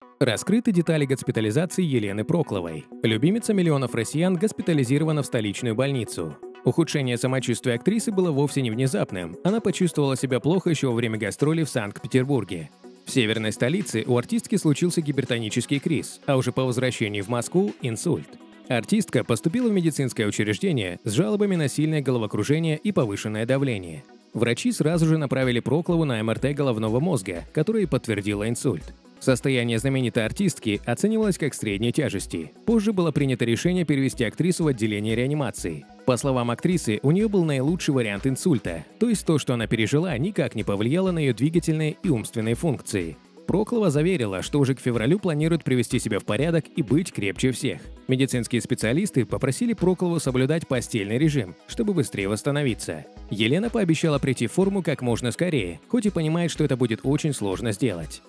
Раскрыты детали госпитализации Елены Прокловой. Любимица миллионов россиян госпитализирована в столичную больницу. Ухудшение самочувствия актрисы было вовсе не внезапным. Она почувствовала себя плохо еще во время гастролей в Санкт-Петербурге. В северной столице у артистки случился гипертонический криз, а уже по возвращении в Москву – инсульт. Артистка поступила в медицинское учреждение с жалобами на сильное головокружение и повышенное давление. Врачи сразу же направили Проклову на МРТ головного мозга, которое подтвердило инсульт. Состояние знаменитой артистки оценивалось как средней тяжести. Позже было принято решение перевести актрису в отделение реанимации. По словам актрисы, у нее был наилучший вариант инсульта, то есть то, что она пережила, никак не повлияло на ее двигательные и умственные функции. Проклова заверила, что уже к февралю планирует привести себя в порядок и быть крепче всех. Медицинские специалисты попросили Проклову соблюдать постельный режим, чтобы быстрее восстановиться. Елена пообещала прийти в форму как можно скорее, хоть и понимает, что это будет очень сложно сделать.